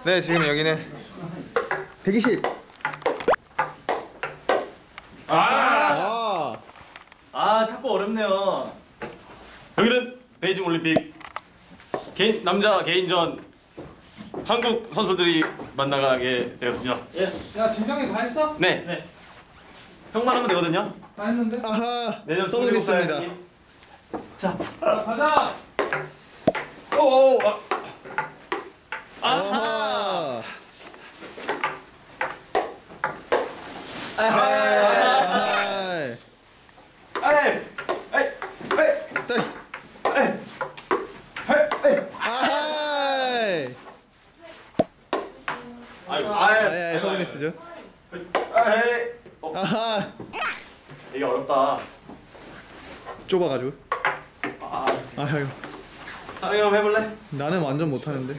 네, 지금 여기는 대기실. 탁구 어렵네요. 여기는 베이징 올림픽 남자 개인전 한국 선수들이 만나게 되었습니다. 예. 야, 진정이 다 했어? 네. 형만 하면 되거든요. 다 했는데? 아하. 내년 써보겠습니다. 자, 가자. 오. 아하. 서브미스죠. 아하. 이게 어렵다. 좁아가지고. 아유. 형 해볼래? 나는 완전 못하는데.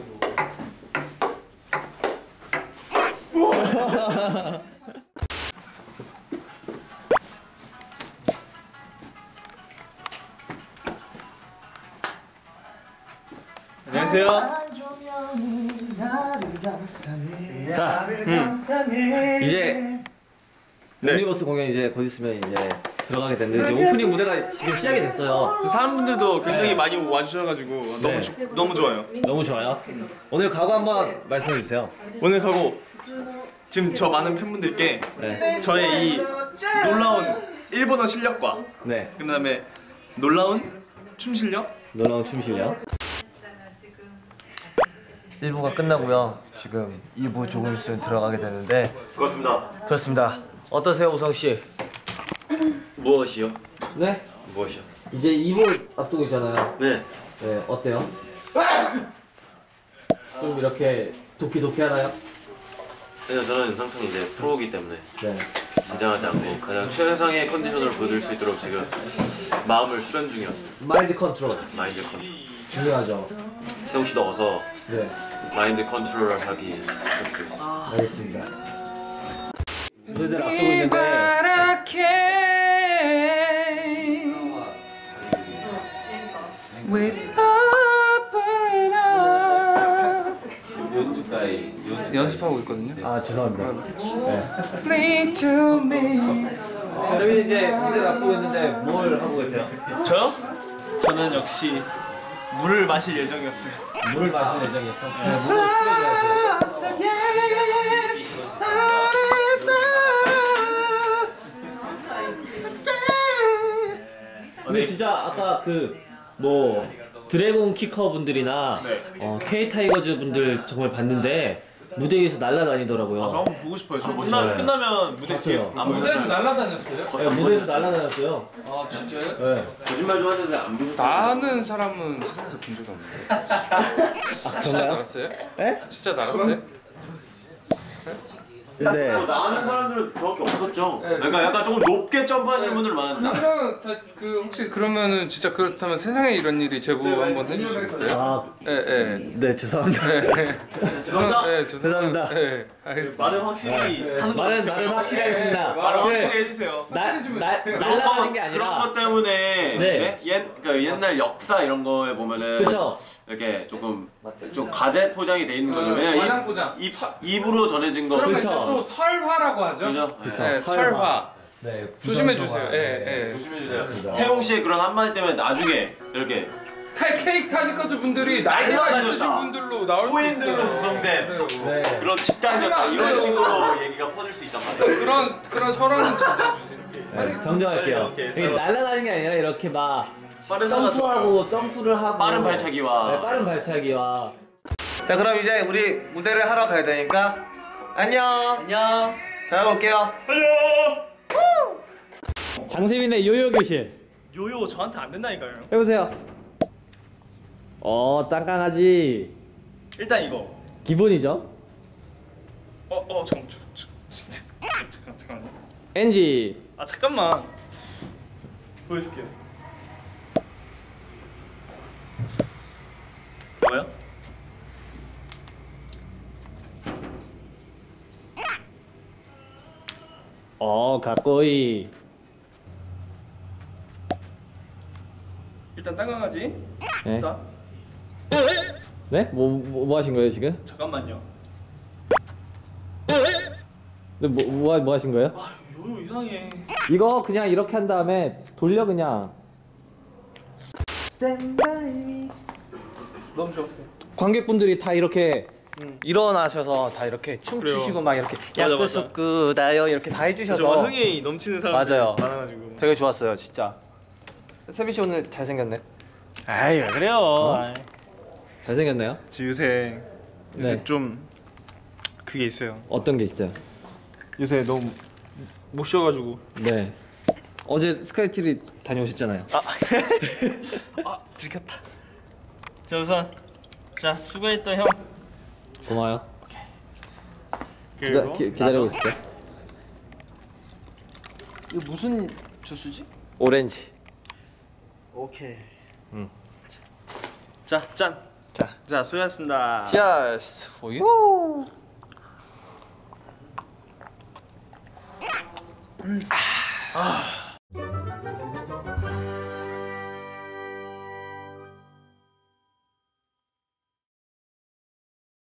안녕하세요. 자, 이제 유니버스 공연 이제 곧 있으면 이제 들어가게 됐는데 이제 오프닝 무대가 지금 시작이 됐어요. 사람분들도 굉장히 많이 와주셔가지고 네. 너무 좋아요. 너무 좋아요. 오늘 각오 한번 말씀해 주세요. 오늘 가고 지금 저 많은 팬분들께 네. 저의 이 놀라운 일본어 실력과 네. 그다음에 놀라운 춤 실력. 놀라운 춤 실력. 1부가 끝나고요. 지금 2부 조금 있으면 들어가게 되는데 그렇습니다. 그렇습니다. 어떠세요, 우성 씨? 무엇이요? 네. 무엇이요? 이제 2부 앞두고 있잖아요. 네. 네, 어때요? 좀 이렇게 도끼도끼 하나요? 그냥 저는 항상 이제 프로이기 때문에 네. 긴장하지 않고 가장 최상의 컨디션을 보여드릴 수 있도록 지금 마음을 수련 중이었습니다. 마인드 컨트롤 마인드 컨트롤. 중요하죠. 세웅 씨도 어서 네. 마인드 컨트롤을 하기 부탁드리겠습니다. 알겠습니다. 무대들 앞두고 있는데 연습하고 있거든요. 아 죄송합니다. 네. 쌤이 이제 무대를 앞두고 있는데 뭘 하고 계세요? 저요? 저는 역시 물을 마실 예정이었어요. 물을 마실 예정이었어? 네, 물을 추려줘야죠. 근데 진짜 아까 그 뭐 드래곤 키커 분들이나 K 타이거즈 분들 정말 봤는데 무대 위에서 날아다니더라고요. 저 한번 보고 싶어요. 저 네. 끝나면 무대 뒤에서 봤어요. 안 무대에서 보셨잖아요. 날아다녔어요? 네, 무대에서 날아다녔어요. 아, 진짜요? 네. 거짓말 좀 하는데 안 보고 나는 사람은 세상에서 본 적이 없는데. 진짜 정말요? 날았어요? 네? 진짜 날았어요? 근데 나가는 사람들은 정확히 없었죠. 그러니까 약간 조금 높게 점프하시는 분들 많은데 그러면 그 혹시 그러면은 진짜 그렇다면 세상에 이런 일이 제보 한번 해주시겠어요? 아, 네, 죄송합니다. 죄송합니다. 네, 죄송합니다. 네, 알겠습니다. 말은 확실히 하는 거 말은 확실히 하겠습니다. 말은 확실히 해주세요. 날라가는 게 그런 아니라 것 때문에 네. 그 옛날 역사 이런 거에 보면은 그쵸? 이렇게 좀 가재 포장이 돼 있는 거죠. 왜냐면 관양 포장. 입으로 전해진 거. 그러면 그쵸. 또 설화라고 하죠? 그죠? 네, 설화. 네, 조심해 주세요. 예, 예. 조심해 주세요. 태용 씨의 그런 한마디 때문에 나중에 이렇게 케이크 타지커즈 분들이 나이가 날라다녔다. 있으신 분들로 나올 수 코인들로 있어요. 구성된 네. 그런 집단이었다 이런 식으로 얘기가 퍼질 수 있단 말이에요. 그런 설화는 자제해 주세요. 네, 정정할게요. 이게 날아다니는 게 아니라 이렇게 막 빠른 점프하고 점프를 하고 빠른 발차기와 네, 빠른 발차기와 자, 그럼 이제 우리 무대를 하러 가야 되니까 안녕. 잘 올게요. 장세민의 요요 교실 요요 저한테 안 된다니까요. 해보세요. 땅강아지 일단 이거. 기본이죠. 잠깐만요. NG 아 잠깐만. 보여줄게요. 뭐야? 가꼬이 일단 땅강아지. 네. 일단. 네? 뭐 하신 거예요 지금? 잠깐만요. 네, 뭐 하신 거예요? 요요 이상해. 이거 그냥 이렇게 한 다음에 돌려 그냥. 너무 좋았어요. 관객분들이 다 이렇게 일어나셔서 다 이렇게 춤추시고 막 이렇게 야쿠소쿠다요 이렇게 다 해주셔서 정말 흥이 넘치는 사람들이 맞아요. 많아가지고. 되게 좋았어요 진짜. 세빈 씨 오늘 잘생겼네. 아이 왜 그래요? 잘생겼나요? 저 요새 네. 좀 그게 있어요. 어떤 게 있어요? 요새 너무 못 쉬어가지고. 네. 어제 스카이트리 다녀오셨잖아요. 아 들켰다. 자 우선 자 수고했다 형. 고마워요. 그리고 기다리고 있을게. 이거 무슨 주스지? 오렌지. 오케이. 자 짠. 자 수고하셨습니다. Cheers for you.